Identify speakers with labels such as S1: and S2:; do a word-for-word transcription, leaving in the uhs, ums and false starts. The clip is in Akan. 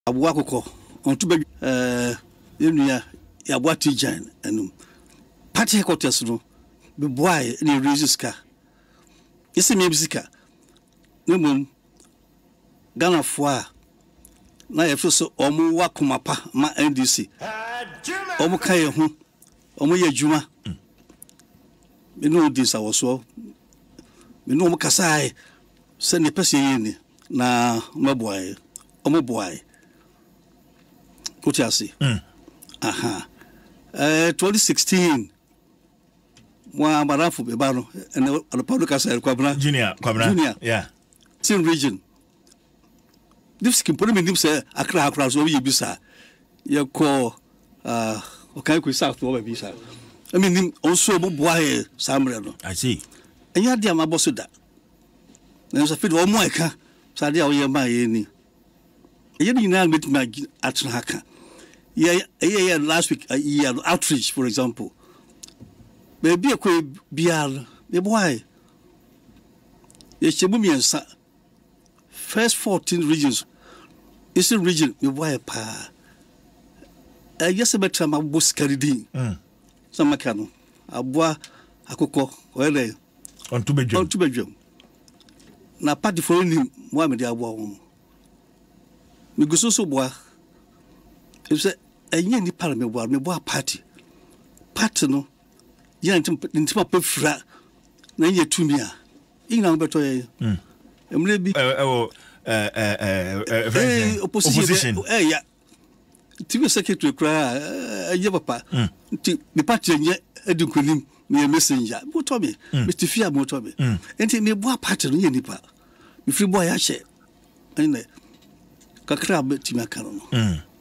S1: Abuakoko on to be uh ya yabwati jan enum party headquarters no be boy ni register isi me bisika nemum Ghana foa na yefu so omu wakomapa ma N D C omu kaye hu omu ye adwuma me no dis awoso me no omu kasai se ne pese yini na maboy omu boy Kutiasi. Mm. Aha. Uh, twenty sixteen. Mwa marafu bebano. And the public has Kwabena.
S2: Junior. Kwabena.
S1: Junior.
S2: Yeah.
S1: Same region. This can put him in him say Accra Accra so you bisa. You call uh okay we south over bisa. I mean him also boy Samreno.
S2: I see.
S1: And you dia maboso da. Na so fit wo mo eka. So dia wo ye ma ye ni. You know meet me at Haka. Yeah, yeah, last week, uh, yeah, outreach, for example. Maybe a quay bial, the boy. Yes, Chebumian, first fourteen regions. Eastern region, the boy, pa. I guess about time I was carried in. Some mechano. A boy, a cocoa, where they
S2: on two bedroom.
S1: On two bedroom. Now, party for him, why me there were. Me go so so boy. If say enye ni para me boy me boy party. Party no. Ya ntim ntim pa fra na enye tumi a. Ina beto ye. Mm. Emre bi
S2: eh eh eh opposition.
S1: Eh ya. Timi secretary kra eh papa. Nti me party enye edinkonim me messenger. Mo to me. Me tifia mo to me. Enti me boy party no ye nipa. Me free boy ya che. Ene kakra be timi aka no.